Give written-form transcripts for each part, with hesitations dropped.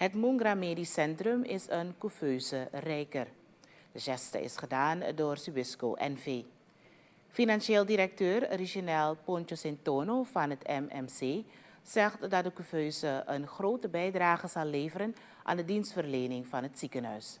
Het Mungra Medisch Centrum is een couveuse rijker. De geste is gedaan door Subisco NV. Financieel directeur Reginel Poncho Centono van het MMC zegt dat de couveuse een grote bijdrage zal leveren aan de dienstverlening van het ziekenhuis.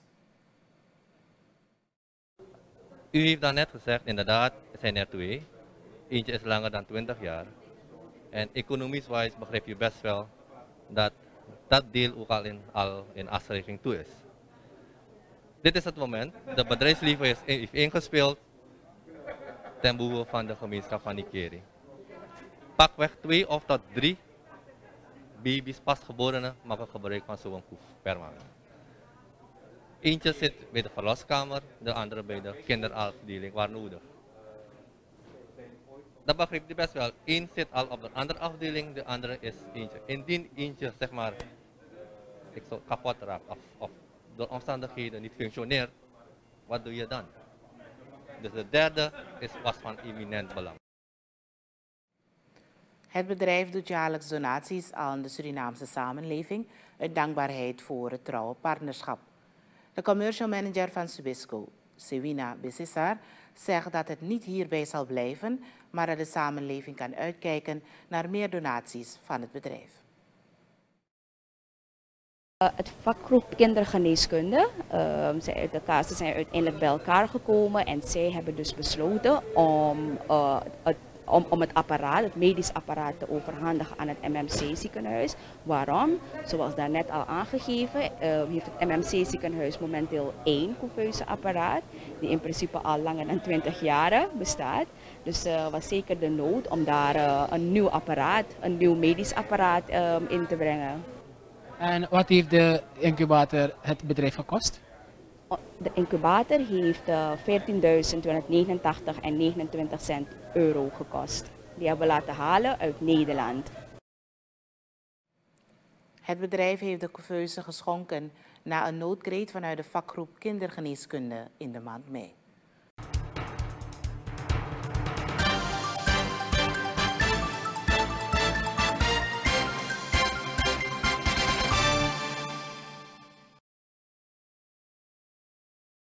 U heeft dan net gezegd, inderdaad, er zijn er twee. Eentje is langer dan 20 jaar. En economisch-wise begrijp je best wel dat dat deel ook al in afschrijving toe is. Dit is het moment. De bedrijfsleven heeft ingespeeld ten behoeve van de gemeenschap van Ikeri. Pakweg 2 of tot 3 baby's, pasgeborenen, maken gebruik van zo'n koef per maand. Eentje zit bij de verloskamer, de andere bij de kinderafdeling waar nodig. Dat begrijpt u best wel. Eén zit al op de andere afdeling, de andere is eentje. Indien eentje zeg maar kapot raakt of door omstandigheden niet functioneert, wat doe je dan? Dus de derde was van eminent belang. Het bedrijf doet jaarlijks donaties aan de Surinaamse samenleving uit dankbaarheid voor het trouwe partnerschap. De commercial manager van Subisco, Sewina Bississar, zegt dat het niet hierbij zal blijven, maar dat de samenleving kan uitkijken naar meer donaties van het bedrijf. Het vakgroep kindergeneeskunde, ze zijn uiteindelijk bij elkaar gekomen en zij hebben dus besloten om het apparaat, het medisch apparaat te overhandigen aan het MMC-ziekenhuis. Waarom? Zoals daarnet al aangegeven, heeft het MMC-ziekenhuis momenteel 1 couveuse apparaat, die in principe al langer dan 20 jaar bestaat. Dus was zeker de nood om daar een nieuw apparaat, een nieuw medisch apparaat in te brengen. En wat heeft de incubator het bedrijf gekost? De incubator heeft €14.289,29 gekost. Die hebben we laten halen uit Nederland. Het bedrijf heeft de couveuse geschonken na een noodkreet vanuit de vakgroep kindergeneeskunde in de maand mei.